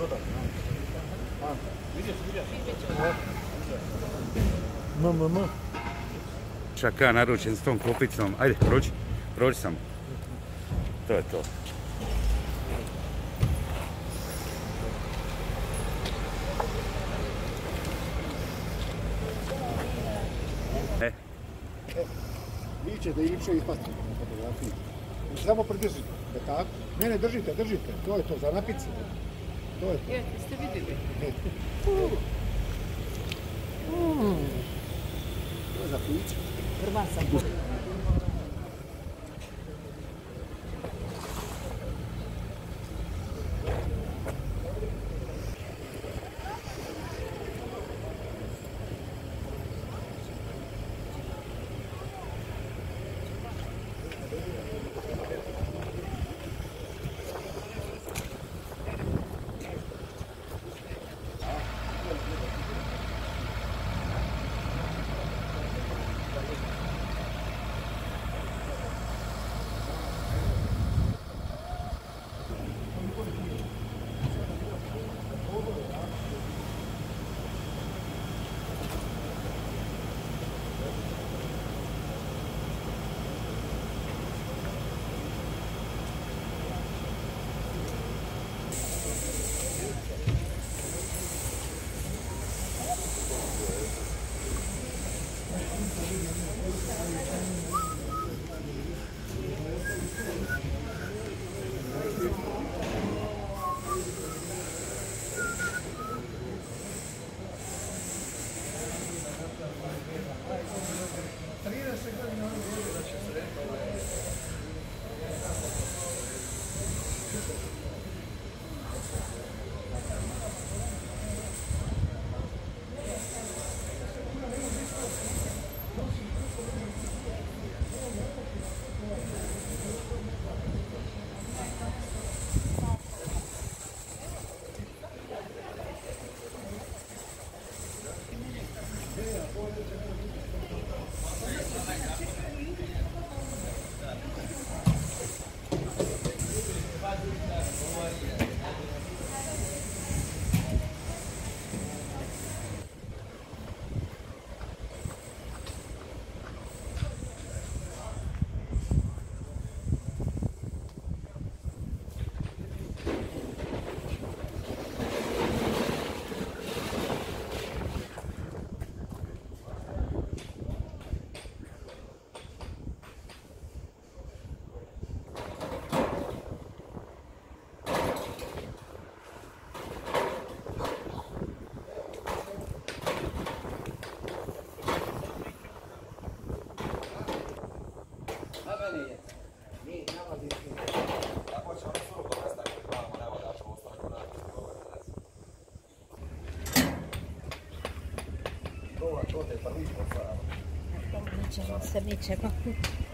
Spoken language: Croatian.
Čak ja naručim s tom klopicom. Ajde, prođi samo. To je to. Vi ćete Ipše ispasti na fotografiji. Samo pridržite, tako? Ne, držite, to je to, za napice. To je to. Jeste vidjeli? To je za piće. Prva sam. To je prvi posao. Mi ćemo se, mi ćemo.